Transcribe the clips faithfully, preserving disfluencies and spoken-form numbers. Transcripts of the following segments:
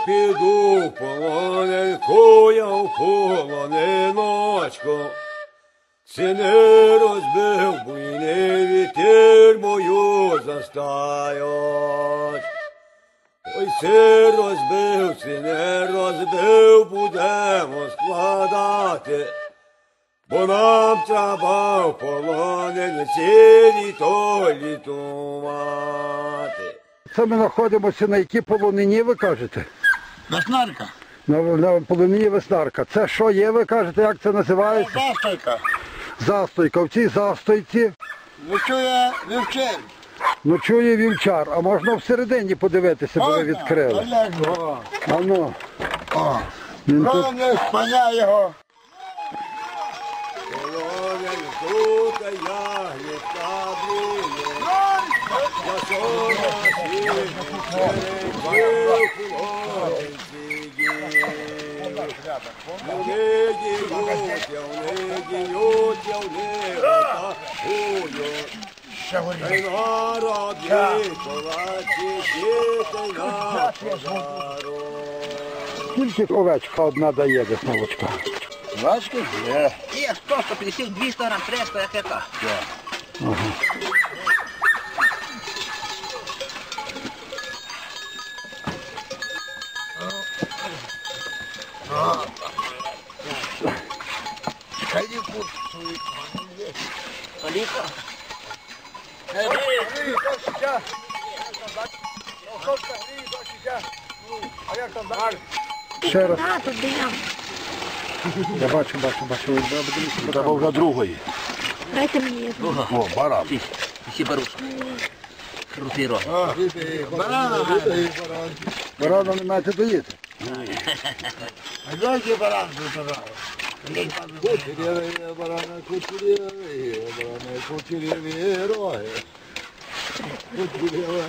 піду полоненьку, я в полониночку. Сини розбив буйний вітер мою застають. Ой, си розбив, си не розбив, будемо складати. Бо нам треба в полоненці літо літувати. Це ми знаходимося на якій полонині, ви кажете? Веснарка. На, на полонині Веснарка. Це що є, ви кажете, як це називається? Застойка. Застойка. В цій застойці Ночує вівчар. ночує вівчар. А можна всередині подивитися, бо ви відкрили. А ну. О, Він тут... правильно спаня його. Полоненьку та ягідка бліє, я сона світ перебив полоненці дів. Вони діють, я вони діють, я вони отакують. Та й народ віколачі, діти на пожару. Скільки овечка одна дає десь молочка? Бачки? Є. Є сто, сто п'ятдесят, двісті грам, триста, як яка. Ага. Каліку. Каліка. Ще раз. А, тут біля. Я бачу, бачу, бачу. Треба вже другої. Дайте мені. О, баран. Ті, всі беруть. Крутий рот. Барана. Барана не маєте доїти. А дайте баран забирав. Кучеряві, барана, кучеряві, барана, кучеряві роги. Кучеряві.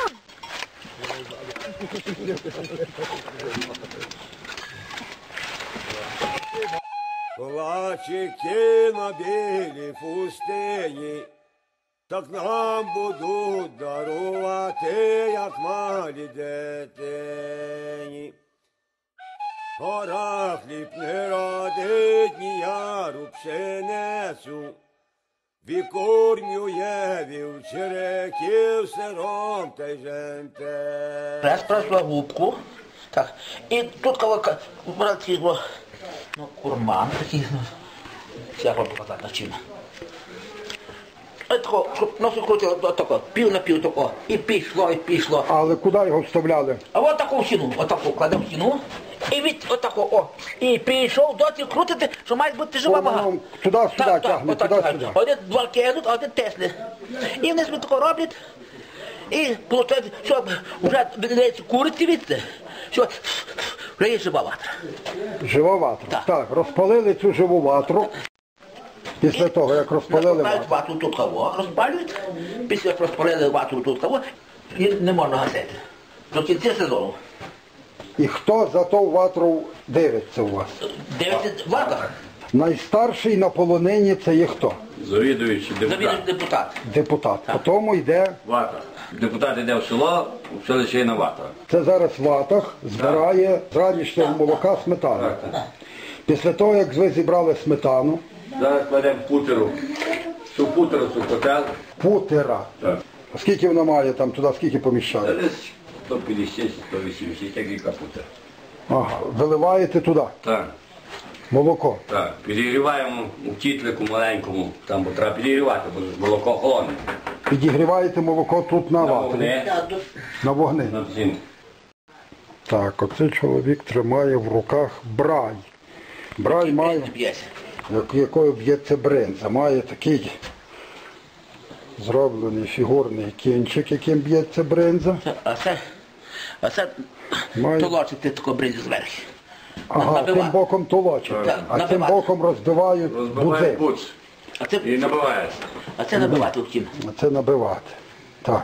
Плачики на білій фустині, так нам будуть дарувати, як малі дитині. Гора хліб не родить, ні яру пшеницю, вікормює вівчариків сиром та й женте. Прес пройшла губку. Так. І тут кого брат його, ну, курман такий, ну, як вам показати на чим. Ось тако, щоб носи крутило, отако, пів на пів тако, і пішло, і пішло. Але куди його вставляли? А от таку стіну, отаку кладемо в стіну, і від отако, о, і пішов доті крутити, що має бути жива вага. Воно туди-сюди Так, так, тягне, отак туди-сюди. тягне. Один два кинуть, а один тесли. І вони собі тако роблять, і виходить, що вже видається куриці відти, що вже є жива ватра. Жива ватра. Так. Так, розпалили цю живу ватру. Після того, як розпалили Розпалюють ватру. ватру тут кого, розпалюють, після як розпалили ватру тут кого, і не можна гасити. До кінця сезону. І хто за ту ватру дивиться у вас? Дивиться ватра. Найстарший на полонині це є хто? Завідуючий Завідує депутат. депутат. Депутат. По тому йде, Вата. Депутат йде в село, в селище на вата. це зараз ватах, збирає з ранішнього молока сметану. Після того, як ви зібрали сметану, Зараз кладемо путеру. Цю путеру, цю котел. путера. Так. А скільки вона має там, туди скільки Це поміщає? десь сто п'ятдесят сто вісімдесят, як яка путера. Ага, виливаєте туди Так, молоко. так. Підігріваємо у кітлику маленькому, там бо треба підігрівати, бо ж молоко холодне. Підігріваєте молоко тут на На ватрі, вогне, на вогни. на зиму. Так, оцей чоловік тримає в руках брай. Брай має, П'єсь. як- якою б'ється бринза, має такий зроблений фігурний кінчик, яким б'ється бринза. А це, а це Має- толочити таку бризу зверху. Ага, Набиває. тим боком толочить, Так, а цим набиває. боком розбивають Розбиває бузи. буц А це, і набивається. а це набивати в кін. А це набивати. Так.